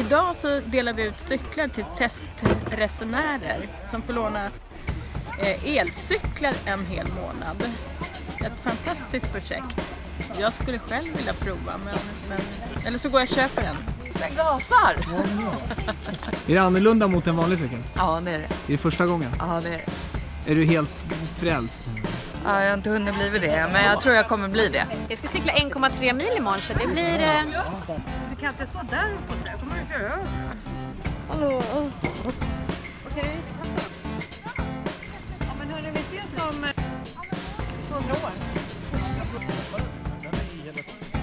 idag så delar vi ut cyklar till testresenärer som får låna elcyklar en hel månad. Ett fantastiskt projekt. Jag skulle själv vilja prova, men eller så går jag och köper en. Den gasar! Är det annorlunda mot en vanlig cykel? Ja, det är det. Är det första gången? Ja, det är det. Är du helt frälst? Ja, jag har inte hunnit bli det, men jag tror jag kommer bli det. Jag ska cykla 1,3 mil imorgon så det blir... Du kan inte stå där uppe, där kommer du köra över. Hallå? Okej. Ja, men hörni, vi ses om 100 år.